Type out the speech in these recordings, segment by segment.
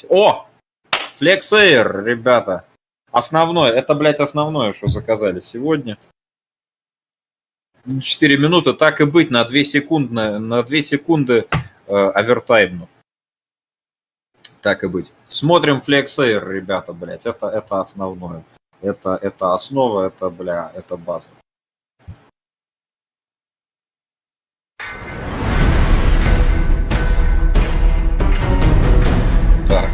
О! Flex Air, ребята. Основное, это, блядь, основное, что заказали сегодня. 4 минуты, так и быть, на 2 секунды овертаймну. Так и быть. Смотрим Flex Air, ребята, блядь, это основное. Это основа, это, бля, это база. Так.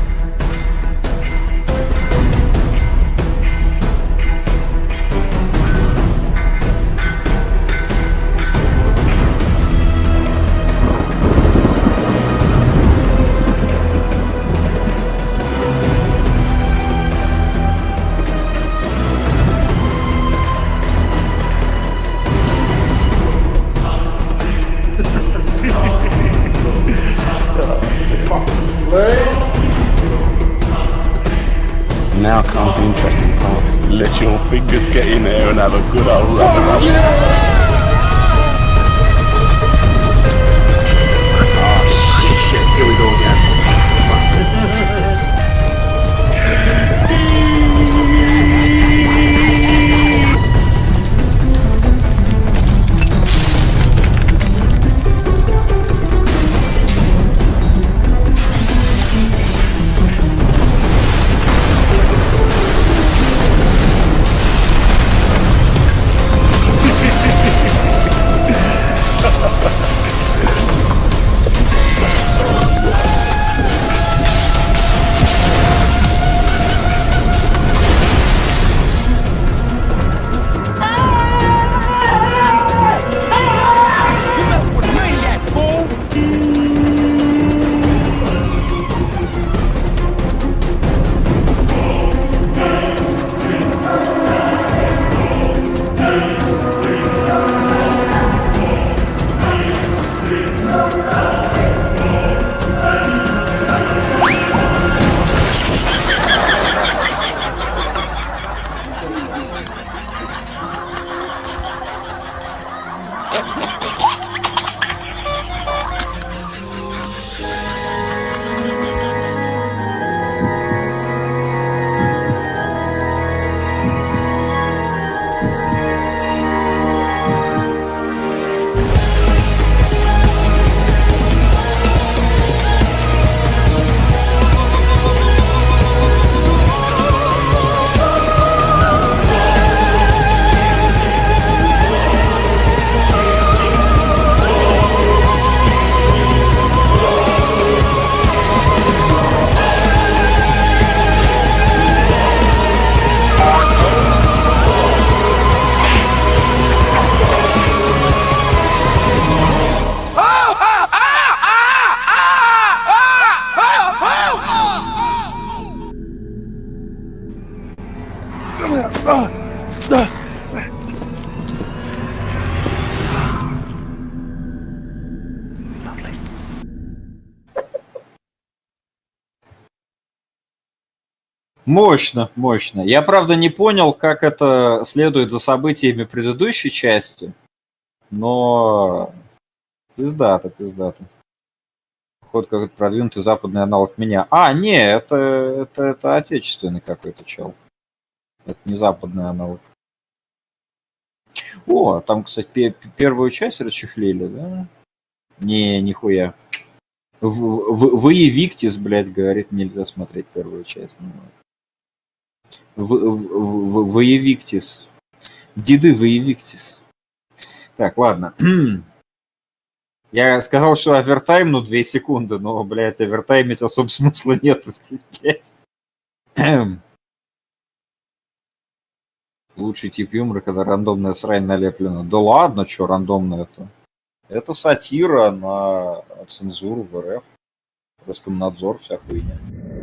Now comes the interesting part. Let your fingers get in there and have a good old rub it up. Oh shit, here we go again. Мощно, мощно. Я, правда, не понял, как это следует за событиями предыдущей части, но пиздато. Ход как продвинутый западный аналог меня. А, не, это отечественный какой-то чел. Это не западный аналог. О, там, кстати, первую часть расчехлили, да? Не, нихуя. Воевиктис, блядь, говорит, нельзя смотреть первую часть. Воевиктис. Деды Воевиктис. Так, ладно. Я сказал, что овертайм, 2 секунды, но, блядь, овертаймить особо смысла нету здесь, блядь. Лучший тип юмора, когда рандомная срань налеплена. Да ладно, что рандомно это? Это сатира на цензуру в РФ. Роскомнадзор, вся хуйня.